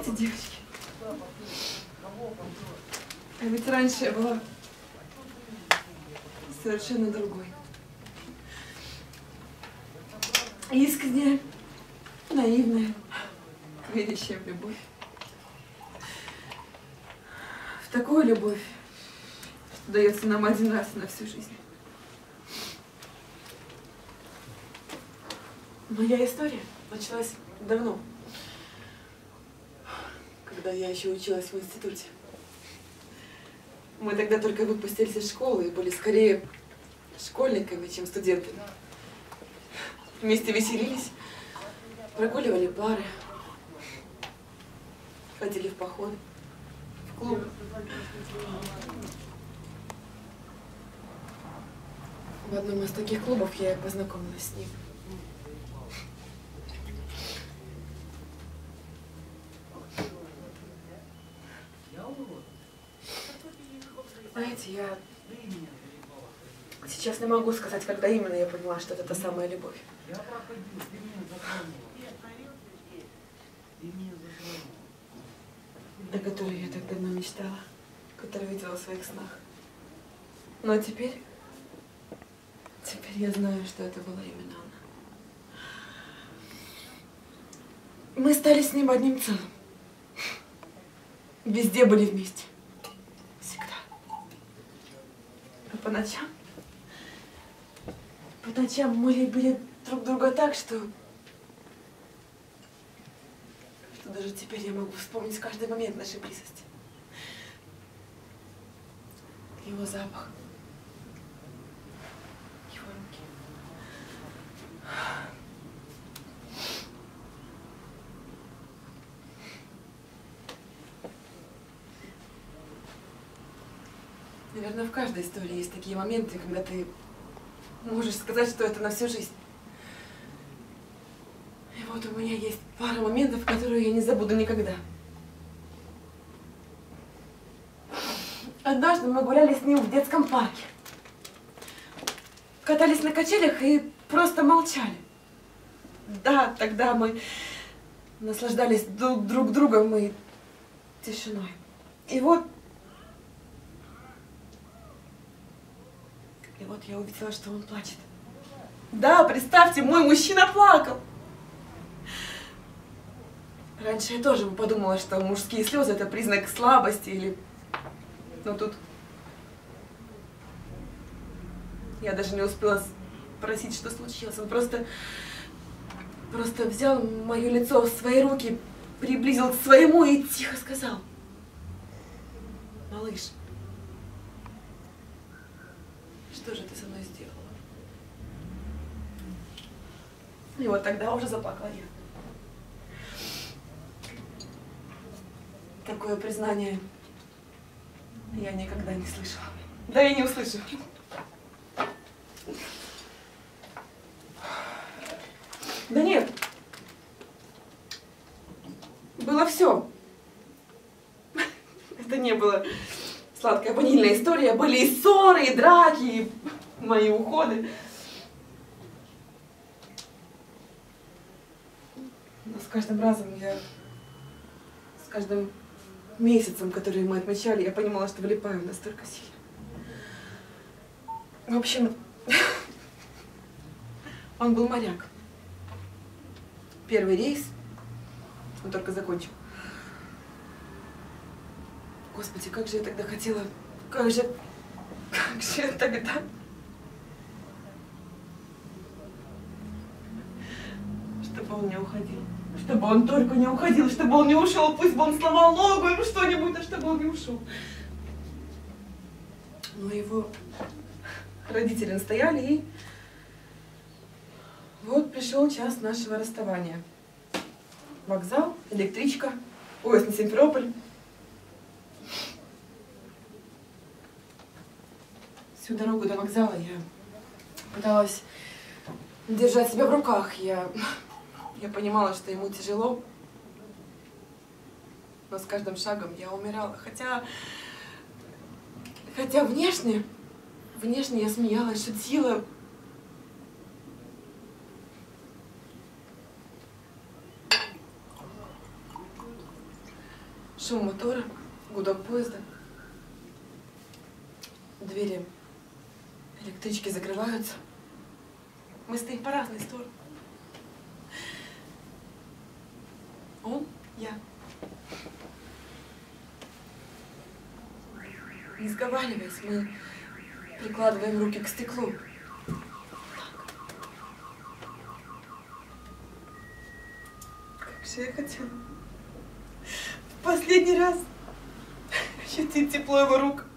Знаете, девочки, а ведь раньше я была совершенно другой. Искренняя, наивная, верящая в любовь. В такую любовь, что дается нам один раз на всю жизнь. Моя история началась давно, когда я еще училась в институте. Мы тогда только выпустились из школы и были скорее школьниками, чем студентами. Вместе веселились, прогуливали пары, ходили в походы, в клуб. В одном из таких клубов я познакомилась с ним. Знаете, я сейчас не могу сказать, когда именно я поняла, что это та самая любовь. О которой я так давно мечтала, которую видела в своих снах. Но теперь я знаю, что это была именно она. Мы стали с ним одним целым. Везде были вместе. Всегда. А по ночам мы любили друг друга так, что даже теперь я могу вспомнить каждый момент нашей близости. Его запах, его руки. Наверное, в каждой истории есть такие моменты, когда ты можешь сказать, что это на всю жизнь. И вот у меня есть пара моментов, которые я не забуду никогда. Однажды мы гуляли с ним в детском парке. Катались на качелях и просто молчали. Да, тогда мы наслаждались друг другом и тишиной. И вот я увидела, что он плачет. Да, представьте, мой мужчина плакал. Раньше я тоже подумала, что мужские слезы — это признак слабости или... Но тут... Я даже не успела спросить, что случилось. Он просто взял мое лицо в свои руки, приблизил к своему и тихо сказал: «Малыш, что же ты со мной сделала?» И вот тогда уже заплакала я. Такое признание я никогда не слышала. Да и не услышу. Да нет. Было все. Это не было сладкая ванильная история. Были и ссоры, и драки, и мои уходы. Но с каждым разом с каждым месяцем, который мы отмечали, я понимала, что влипаю настолько сильно. В общем, он был моряк. Первый рейс он только закончил. Господи, как же я тогда хотела, как же я тогда... Чтобы он не уходил. Чтобы он только не уходил, чтобы он не ушел, пусть бы он сломал ногу или что-нибудь, а чтобы он не ушел. Но его родители настояли, и вот пришел час нашего расставания. Вокзал, электричка, поезд на Симферополь. Всю дорогу до вокзала я пыталась держать себя в руках. Я понимала, что ему тяжело, но с каждым шагом я умирала. Хотя внешне я смеялась, шутила. Шум мотора, гудок поезда. Двери электрички закрываются. Мы стоим по разные стороны. Он, я. Не сговариваясь, мы прикладываем руки к стеклу. Как же я хотела в последний раз ощутить тепло его рук.